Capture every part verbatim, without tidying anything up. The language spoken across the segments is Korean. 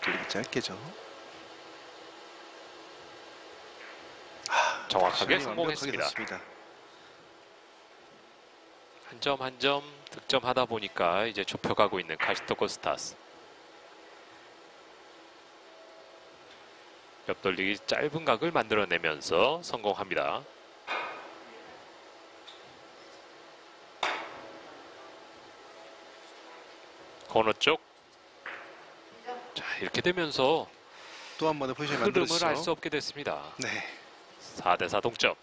옆돌리기 짧게죠. 아, 정확하게 성공했습니다. 한 점 한 점 득점하다 보니까 이제 좁혀가고 있는 카시토 코스타스. 옆돌리기 짧은 각을 만들어내면서 성공합니다. 코너 쪽. 자, 이렇게 되면서 또 한 번의 포지션을 흐름을 알 수 없게 됐습니다. 네. 사 대 사 동점.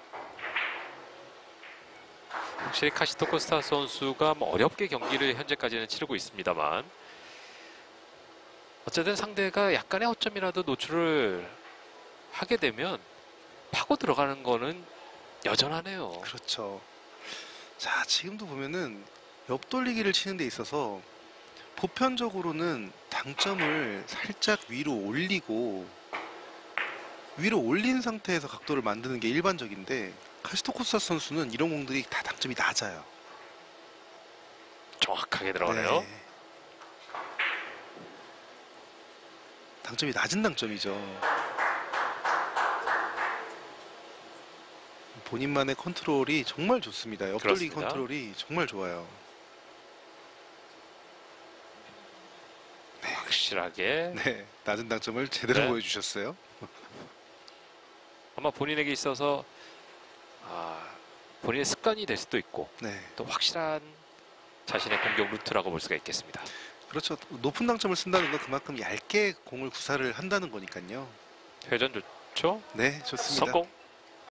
확실히 카시토 코스타 선수가 뭐 어렵게 경기를 현재까지는 치르고 있습니다만 어쨌든 상대가 약간의 허점이라도 노출을 하게 되면 파고 들어가는 거는 여전하네요. 그렇죠. 자, 지금도 보면은 옆돌리기를 치는 데 있어서 보편적으로는 당점을 살짝 위로 올리고 위로 올린 상태에서 각도를 만드는 게 일반적인데 카시토 코스타 선수는 이런 공들이 다 당점이 낮아요. 정확하게 들어가네요. 네. 당점이 낮은 당점이죠. 본인만의 컨트롤이 정말 좋습니다. 옆돌리기 그렇습니다. 컨트롤이 정말 좋아요. 네, 확실하게. 네, 낮은 당점을 제대로 네. 보여주셨어요. 아마 본인에게 있어서 아, 본인의 습관이 될 수도 있고 네. 또 확실한 자신의 공격 루트라고 볼 수가 있겠습니다. 그렇죠. 높은 당점을 쓴다는 건 그만큼 얇게 공을 구사를 한다는 거니까요. 회전 좋죠? 네, 좋습니다. 성공.